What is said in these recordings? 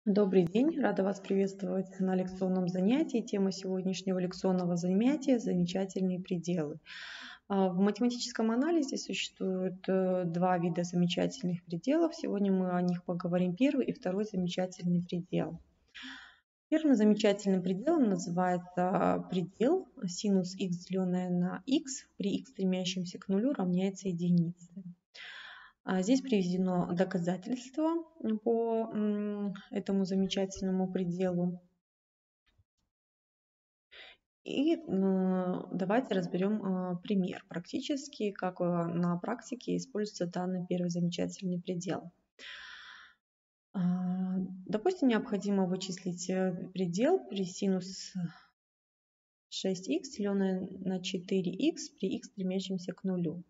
Добрый день, рада вас приветствовать на лекционном занятии. Тема сегодняшнего лекционного занятия – замечательные пределы. В математическом анализе существует два вида замечательных пределов. Сегодня мы о них поговорим. Первый и второй замечательный предел. Первым замечательным пределом называется предел синус х, деленное на х, при х, стремящемся к нулю, равняется единице. Здесь приведено доказательство по этому замечательному пределу. И давайте разберем пример практически, как на практике используется данный первый замечательный предел. Допустим, необходимо вычислить предел при синус 6х, деленное на 4х, при х, стремящемся к нулю.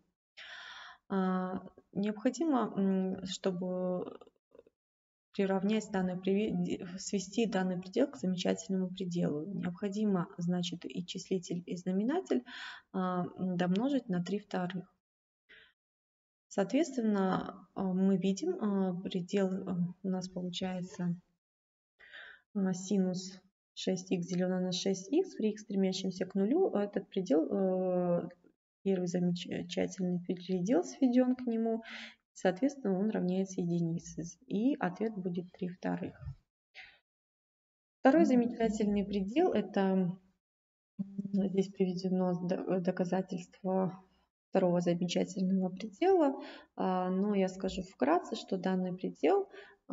Необходимо, чтобы свести данный предел к замечательному пределу. Необходимо, значит, и числитель, и знаменатель домножить на 3/2. Соответственно, мы видим, предел у нас получается синус 6х, деленное на 6х, при х, стремящемся к нулю. Этот предел, первый замечательный предел сведен к нему. Соответственно, он равняется единице. И ответ будет 3/2. Второй замечательный предел – это здесь приведено доказательство второго замечательного предела. Но я скажу вкратце, что данный предел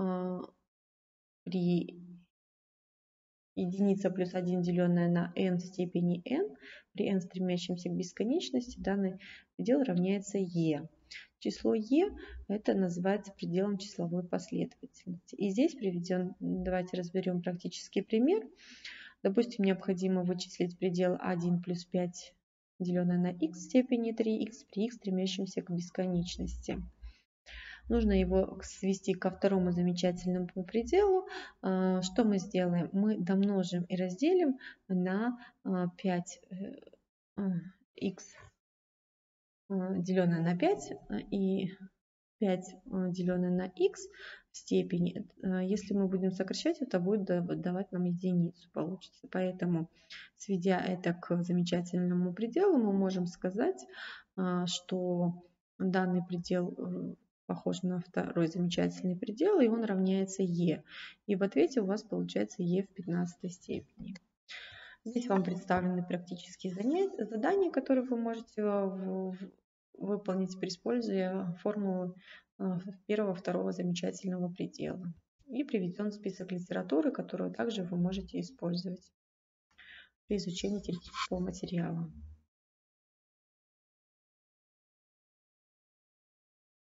при единица плюс 1, деленное на n в степени n, при n, стремящемся к бесконечности, данный предел равняется e. Число e это называется пределом числовой последовательности. И здесь приведен, давайте разберем практический пример. Допустим, необходимо вычислить предел 1 плюс 5, деленное на х в степени 3х, при х, стремящемся к бесконечности. Нужно его свести ко второму замечательному пределу. Что мы сделаем? Мы домножим и разделим на 5х, деленное на 5, и 5, деленное на х в степени. Если мы будем сокращать, это будет давать нам единицу, получится. Поэтому, сведя это к замечательному пределу, мы можем сказать, что данный предел похож на второй замечательный предел, и он равняется e. И в ответе у вас получается e в 15 степени. Здесь вам представлены практические задания, которые вы можете выполнить, используя формулы первого-второго замечательного предела. И приведен список литературы, которую также вы можете использовать при изучении теоретического материала.